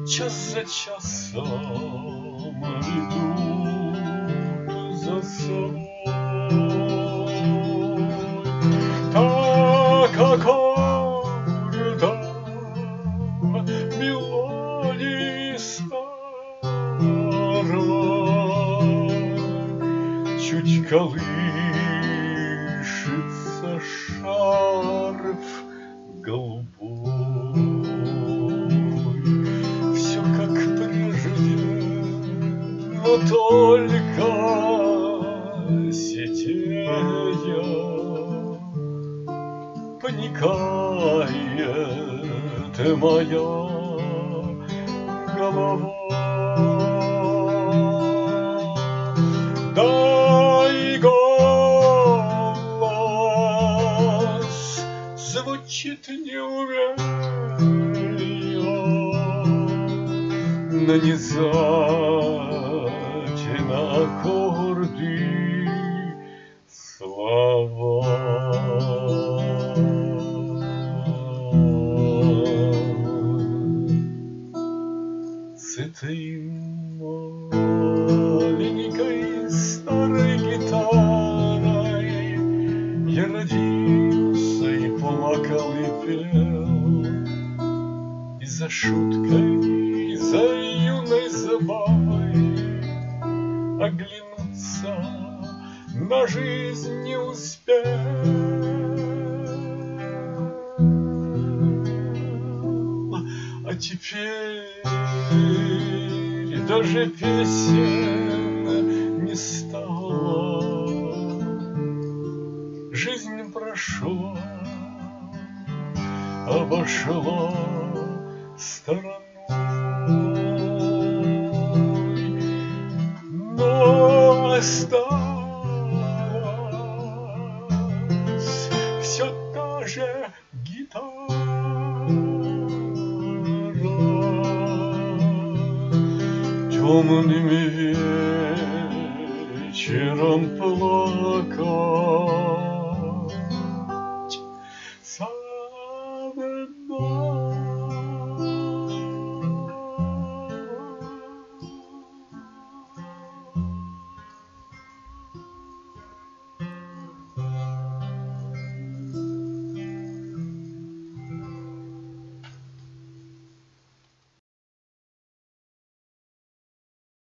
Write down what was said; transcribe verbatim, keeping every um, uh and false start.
час за часом идут за собой. Так аккордом мелодии старой чуть колышется шарф голубой. Все как прежде, но только сидея паникает моя голова. Дай голос звучит неуверенно, нанизать на аккорды слова. С этой маленькой старой гитарой я родился и плакал, и пел, и за шуткой, и за юной забавой оглянуться на жизнь не успел. А теперь даже песен не стало, жизнь прошла, обошла стороной, но осталась все та же гитара. Темным вечером плакал